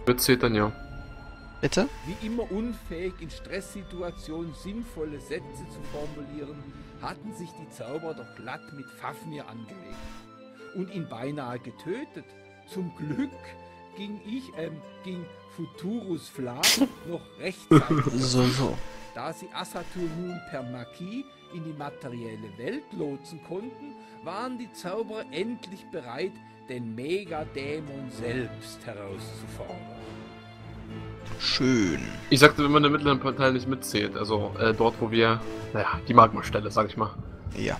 Mit C dann ja. Bitte? Wie immer unfähig, in Stresssituationen sinnvolle Sätze zu formulieren, hatten sich die Zauberer doch glatt mit Fafnir angelegt und ihn beinahe getötet. Zum Glück ging Futurus Flag noch rechtzeitig, So. da sie Asatur nun per Magie in die materielle Welt lotsen konnten, waren die Zauberer endlich bereit, den Megadämon selbst herauszufordern. Schön. Ich sagte, wenn man den mittleren Teil nicht mitzählt, also dort, wo wir, naja, die Magma-Stelle, sag ich mal. Ja.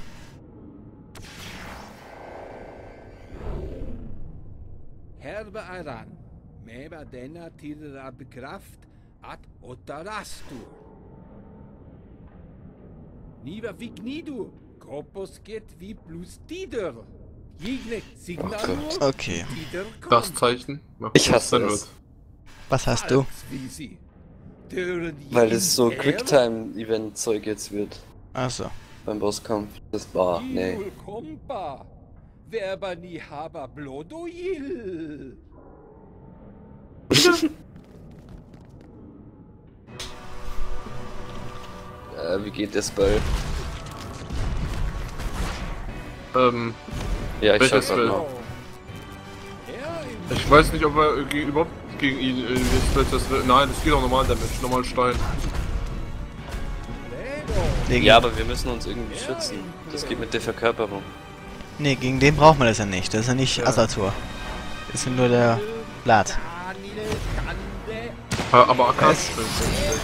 Herbe Aran, meba denna tidra bekraft at otarastur. Niva vignidu, kopos get vi plus tider. Jigne signalur, Okay. tider Das Zeichen. Mal Ich gucken, was hasse dann es. Was hast du? Weil es so Quicktime-Event-Zeug jetzt wird. Achso. Beim Bosskampf. Das war. Nee. Kompa, verba ni haba blodoil. Wie geht der Spell? Ja, ich welches schau grad Spell? mal. Ich weiß nicht, ob er überhaupt gegen ihn das wird. Nein, das geht auch normal Damage, normal Stein. Nee, Ja, aber wir müssen uns irgendwie schützen. Das geht mit der Verkörperung. nee, gegen den braucht man das ja nicht. Das ist ja nicht Asatur. Das ist ja nur der Blatt. Aber AK Was? ist schlecht.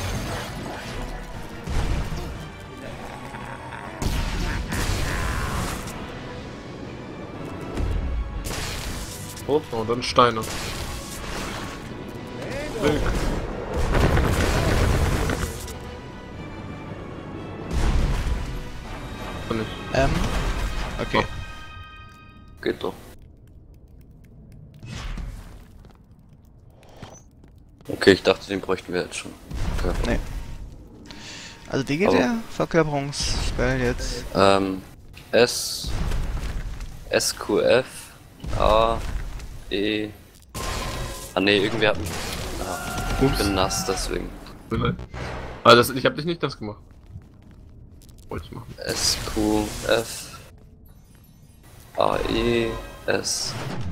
Oh. So, und dann Steine. Wild. Nicht. Okay. Geht doch. Okay, ich dachte, den bräuchten wir jetzt schon. Okay. Nee. Also wie geht Aber- der Verkörperungsspell jetzt? SQF A E. Ah ne, irgendwie hat mich. Ich Ups. bin nass, deswegen. Aber das, ich hab dich nicht das gemacht. Wollte ich machen. SQF A E S.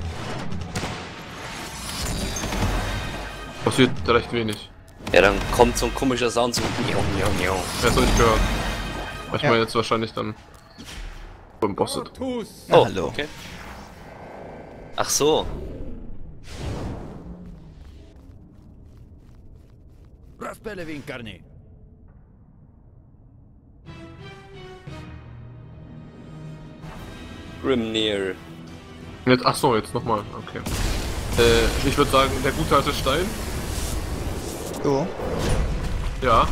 Passiert recht wenig. Ja, dann kommt so ein komischer Sound so. Das hab ich gehört. Manchmal jetzt wahrscheinlich dann beim Boss. Ja, Oh, hallo. okay. Ach so. Raspele Vincarne. Grimnir. Jetzt, ach so, jetzt nochmal. Okay. Ich würde sagen, der gute alte Stein. Jo. Ja.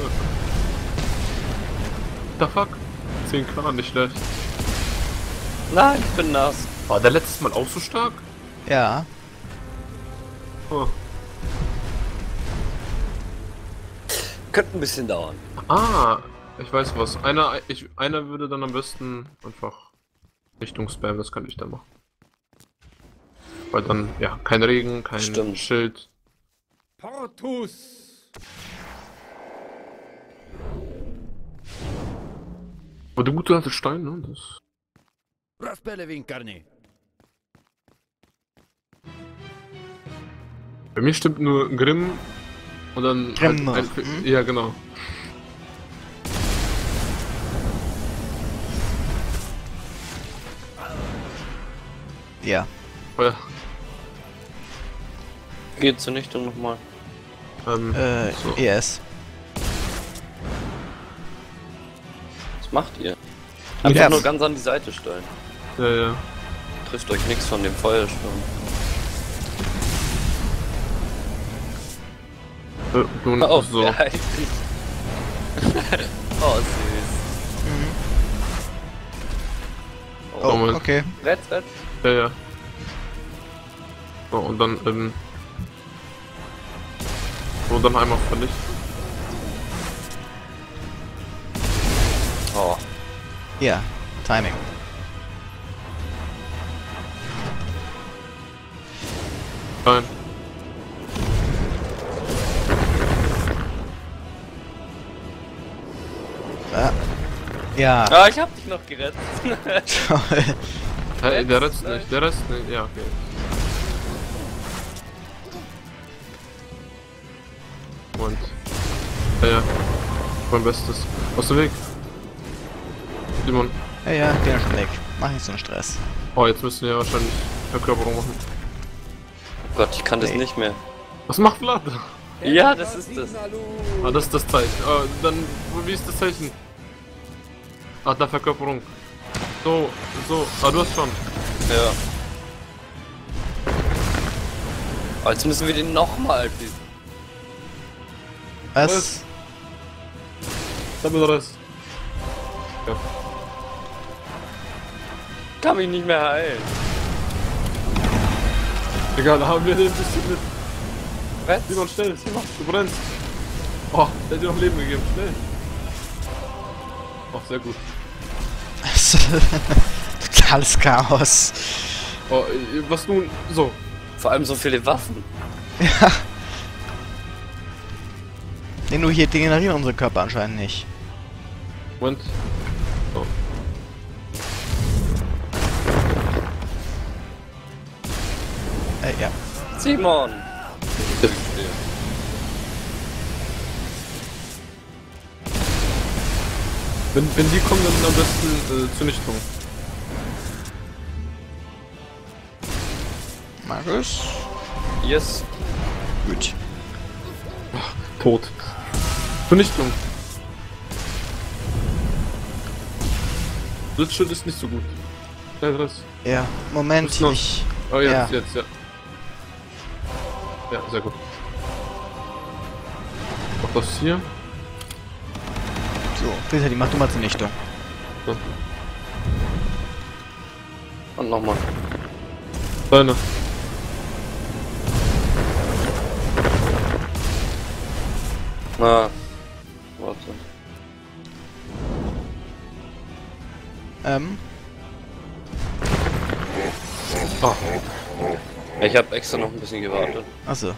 The fuck? 10k, nicht schlecht. Nein, ich bin nass. War der letztes Mal auch so stark? Ja. Oh. Könnte ein bisschen dauern. Ah, ich weiß was. Einer würde dann am besten einfach Richtung Spam, das könnte ich dann machen. Weil dann, ja, kein Regen, kein Stimmt. Schild. Portus. Aber der gute alte Stein, ne? Das. Raspele Vincarne. Bei mir stimmt nur Grimm und dann. Grimm noch. Ja, genau. Ja. Feuer. Geht zunichte nochmal. So. ES. Was macht ihr? Einfach Ja. nur ganz an die Seite stellen. Ja, ja. Trifft euch nichts von dem Feuersturm. Nun, Oh, so. ja, ich- oh, süß. Oh, Moment. okay. Red. Ja, ja. So, und dann, so, dann einmal vernichten. Oh, Ja. Timing. Nein. Ja, Ah, ich hab dich noch gerettet. toll. Hey, der Rest nicht, der Rest nicht. Ja, okay. Und. Ja. Mein Bestes. Aus dem Weg. Simon. Ja, ja, bin ja schon weg. Mach nicht so einen Stress. Oh, jetzt müssen wir ja wahrscheinlich Verkörperung machen. Oh Gott, ich kann das Nee. nicht mehr. Was macht Vlad? Ja, das ist das. Ah, das ist das Zeichen. Dann, wie ist das Zeichen? Ah, da Verkörperung. So, so. Ah, du hast schon. Ja. Oh, jetzt müssen wir den nochmal besiegen. Was? Double Rest. Ja. Kann mich nicht mehr heilen. Egal, haben wir den ein bisschen mit. Was? Simon, schnell, Simon, du brennst. Oh, der hat dir noch Leben gegeben, schnell. Oh, sehr gut. Totales Chaos. Oh, was nun? So. Vor allem so viele Waffen. Ja. Nee, nur hier degenerieren unsere Körper anscheinend nicht. Moment. So. Ja. Simon! Wenn die kommen, dann am besten Zunichtung. Markus? Yes. Gut. Tot. Zunichtung. Blitzschild ist nicht so gut. Ja, das. Ja, Moment, Ist noch- ich... Oh, jetzt, Ja. jetzt, ja. Ja, sehr gut. Auch das hier. So, bitte, die macht du mal Zunichtung. So. Und nochmal. Deine. Na. Warte. Ah, Ich habe extra noch ein bisschen gewartet. Achso.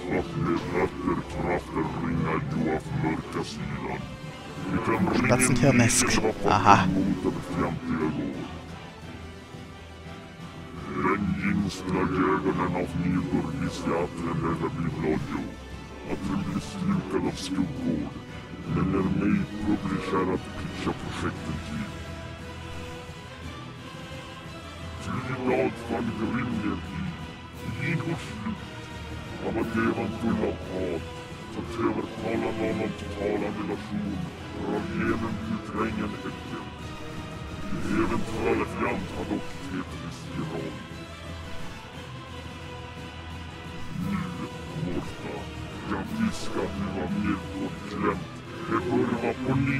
Spatzenhirnesk. Aha. Gängingstrajägaren av Nidurgisjatren eller Biblodjo. Att det blir slukad av skuggor. Men när mig publicerar att pitcha projekten till. Till idag fann Grimner i Igors slut. Av att devan full av hat. Att övertala någon om totala relation. Från even till drängen Edgen. Eventuella fjant har dock Tetris i roll. Nu, Morta, jag viskar att du var medbortklämt. Det bör vara på ny.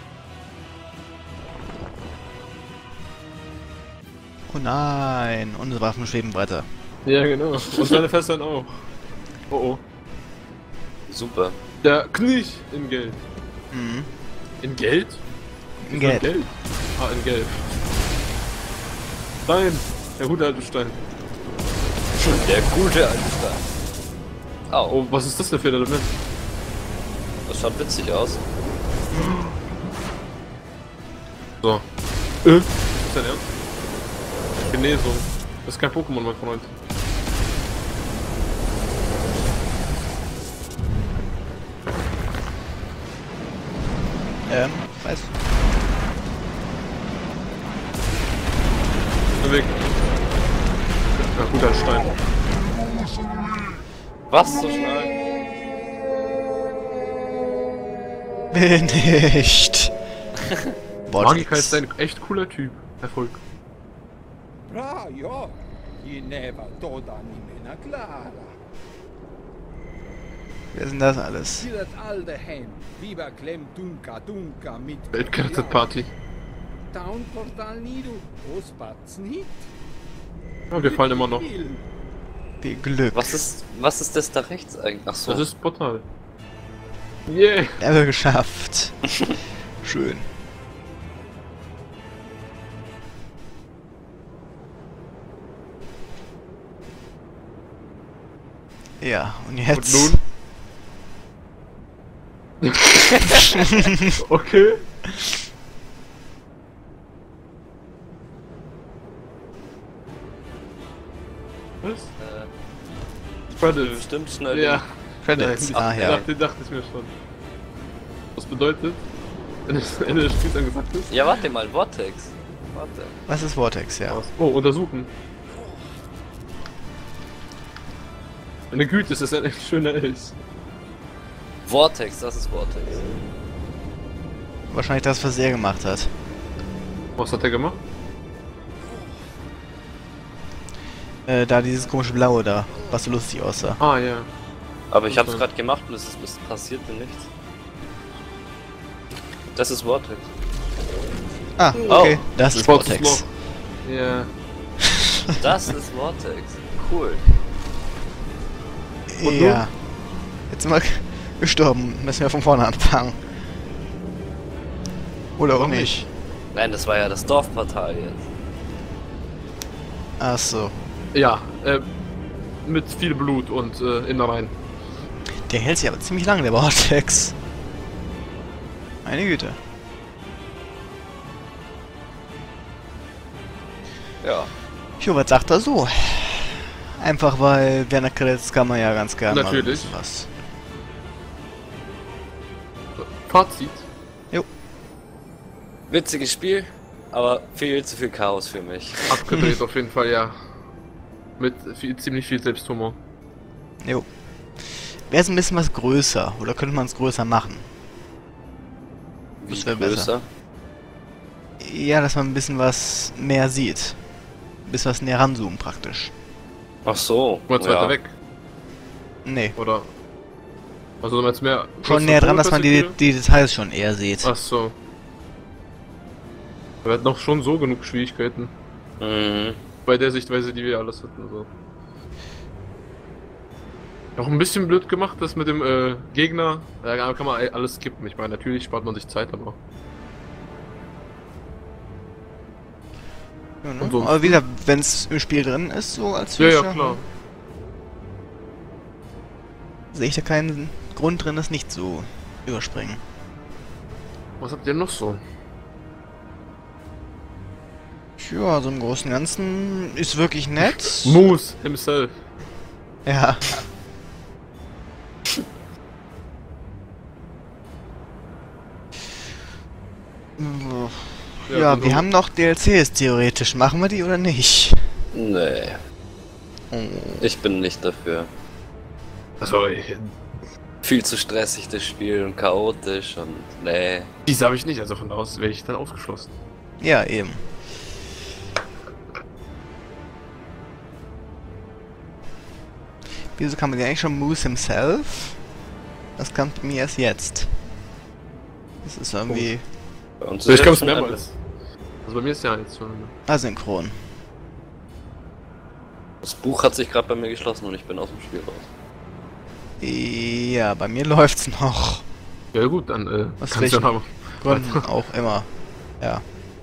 Oh nein, unsere Waffen schweben weiter. ja, genau. Und seine Fässern auch. Oh oh. Super. Der Knich in Geld. Mhm. In Geld? In Wieso Gelb. Ah, in Gelb. Stein. Der gute alte Stein. Der gute alte Stein. Au, Oh, was ist das denn für ein Element? das schaut witzig aus. So. Ist das dein Ernst? Genesung. Das ist kein Pokémon, mein Freund. Weiß. Weg. Ja, guter Stein. Was so schnell? Will nicht. Magika ist ein echt cooler Typ. Erfolg. Bra, ja. I neva toda nimena klara. Wer ist denn das alles? Sidat alde hen, viva klem dunka mit... Weltgerettet-Party. Town portal nidu, ospatzen hit. Ja, wir fallen immer noch. Viel Glück. Was ist das da rechts eigentlich? Ach so. Das ist Portal. Yeah. Level geschafft. Schön. Ja, und jetzt... Und nun? Okay. Credits. Stimmt, schnell. Ja. Credits. Ah, ja. Dachte ich mir schon. Was bedeutet, wenn das Ende des Spiels angesagt ist? Ja, warte mal, Vortex. Warte. Was ist Vortex, ja? Oh, untersuchen. Meine Güte, ist das ein echt schöner Elch. Vortex, das ist Vortex. Wahrscheinlich das, was er gemacht hat. Was hat er gemacht? Da dieses komische Blaue da, was so lustig aussah. Ah, ja. Aber ich hab's gerade gemacht und es passierte nichts. Das ist Vortex. Ah, okay. Das ist Schwarzes Vortex. Loch. Ja. Das ist Vortex. Cool. Und Ja. Jetzt sind wir gestorben. Müssen wir von vorne anfangen. Oder auch Warum nicht. Nein, das war ja das Dorfportal jetzt. Ach so. Ja, mit viel Blut und Innereien. Der hält sich aber ziemlich lang, der Vortex. Meine Güte. Ja. Jo, was sagt er so? Einfach weil während der Credits kann man ja ganz gerne mal ein Natürlich. bisschen was. Fazit. Witziges Spiel, aber viel zu viel Chaos für mich. Abgedreht auf jeden Fall, ja. Mit ziemlich viel Selbsthumor. Jo. Wäre es ein bisschen was größer, oder könnte man es größer machen? Wie Das wär besser. größer? Ja, dass man ein bisschen was mehr sieht. Ein bisschen was näher ranzoomen praktisch. Ach so. Mal weiter Ja. weg, Nee. oder? Also jetzt mehr... Schon näher dran, dass man die Details schon eher sieht. Ach so. Wir hatten noch schon so genug Schwierigkeiten. Mhm. Bei der Sichtweise, die wir alles hatten. So. Auch ein bisschen blöd gemacht, das mit dem Gegner. Da kann man alles skippen. Ich meine, natürlich spart man sich Zeit, aber. Ja, ne? und sonst- Aber wieder, wenn es im Spiel drin ist, so als Ja, ja, Feature, klar. sehe ich da keinen Grund drin, das nicht zu überspringen. Was habt ihr noch so? Ja, so im Großen und Ganzen ist wirklich nett. Moose himself. Ja. Ja, und wir haben noch DLCs theoretisch. Machen wir die oder nicht? Nee, Oh. ich bin nicht dafür. Also, Viel zu stressig das Spiel und chaotisch und nee. diese habe ich nicht, also von da aus wäre ich dann ausgeschlossen. Ja, eben. Wieso kann man den eigentlich schon Moose himself? Das kam bei mir erst jetzt. Das ist irgendwie Bei uns Vielleicht jetzt kam es schon mehrmals. Also bei mir ist ja jetzt schon. asynchron. Das Buch hat sich gerade bei mir geschlossen und ich bin aus dem Spiel raus. Ja, bei mir läuft's noch. Ja gut, dann Was kannst du welchen? ja noch. Gründen auch immer. Ja.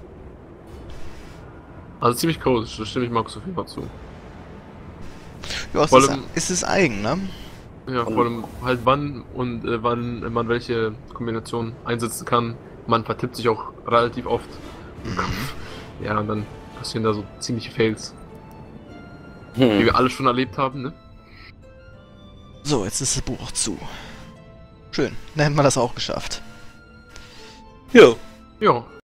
Also ziemlich chaotisch, da stimme ich Markus auf jeden Fall zu. Ja, es Vor ist, allem- ist es eigen, ne? Ja, Und- vor allem halt wann und wann man welche Kombination einsetzen kann. Man vertippt sich auch relativ oft. Ja, und dann passieren da so ziemliche Fails, die Hm. wir alle schon erlebt haben, ne? So, jetzt ist das Buch auch zu. Schön, dann hätten wir das auch geschafft. Ja. Ja.